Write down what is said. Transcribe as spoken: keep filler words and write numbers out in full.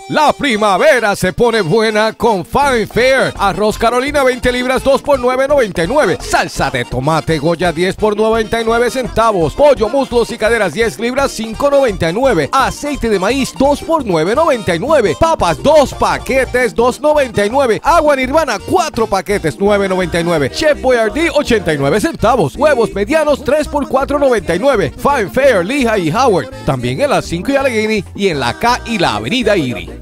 La primavera se pone buena con Fine Fare. Arroz Carolina veinte libras dos por nueve noventa y nueve. Salsa de tomate Goya diez por noventa y nueve centavos. Pollo, muslos y caderas diez libras cinco noventa y nueve. Aceite de maíz dos por nueve noventa y nueve. Papas dos paquetes dos noventa y nueve. Agua Nirvana cuatro paquetes nueve noventa y nueve. Chef Boyardee ochenta y nueve centavos. Huevos medianos tres por cuatro noventa y nueve. Fine Fare, Lehigh y Howard. También en las cinco y Allegheny y en la K y la Avenida Erie.